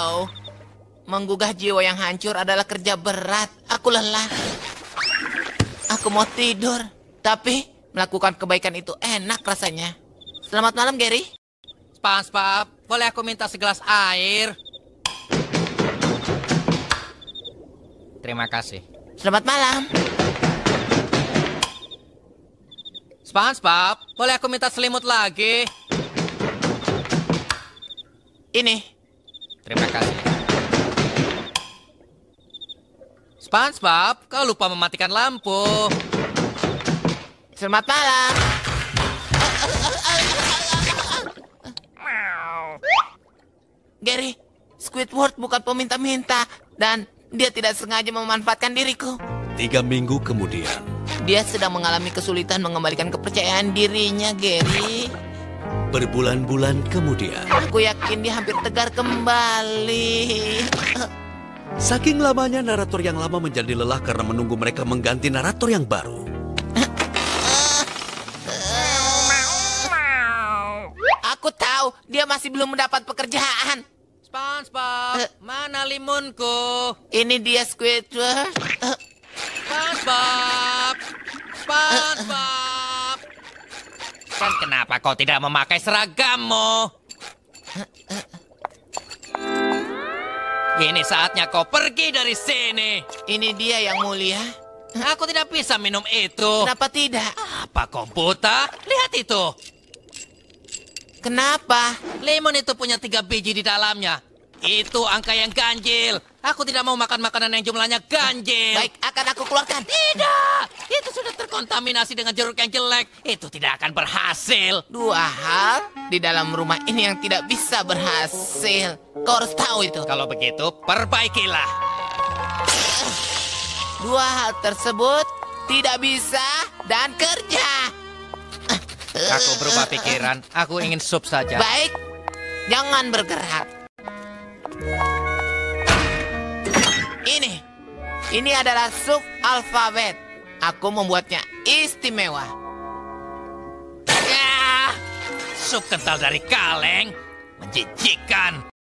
tahu. Menggugah jiwa yang hancur adalah kerja berat. Aku lelah. Aku mau tidur. Tapi melakukan kebaikan itu enak rasanya. Selamat malam, Gary. SpongeBob, boleh aku minta segelas air? Terima kasih. Selamat malam. SpongeBob, boleh aku minta selimut lagi? Ini. Terima kasih. SpongeBob, kau lupa mematikan lampu. Selamat malam. Gary, Squidward bukan peminta-minta dan dia tidak sengaja memanfaatkan diriku. 3 minggu kemudian. Dia sedang mengalami kesulitan mengembalikan kepercayaan dirinya, Gary. Berbulan-bulan kemudian. Aku yakin dia hampir tegar kembali. Saking lamanya narator yang lama menjadi lelah karena menunggu mereka mengganti narator yang baru. Aku tahu dia masih belum mendapat pekerjaan. SpongeBob, mana limunku? Ini dia, Squidward. SpongeBob! SpongeBob! Kan kenapa kau tidak memakai seragammu? Ini saatnya kau pergi dari sini. Ini dia yang mulia. Aku tidak bisa minum itu. Kenapa tidak? Apa kau buta? Lihat itu. Kenapa? Lemon itu punya 3 biji di dalamnya. Itu angka yang ganjil. Aku tidak mau makan makanan yang jumlahnya ganjil. Baik, akan aku keluarkan. Tidak, itu sudah terkontaminasi dengan jeruk yang jelek. Itu tidak akan berhasil. 2 hal di dalam rumah ini yang tidak bisa berhasil. Kau harus tahu itu. Kalau begitu, perbaikilah. 2 hal tersebut tidak bisa dan kerja. Aku berubah pikiran. Aku ingin sup saja. Baik, jangan bergerak. Ini adalah sup alfabet. Aku membuatnya istimewa. Ya, sup kental dari kaleng. Menjijikan.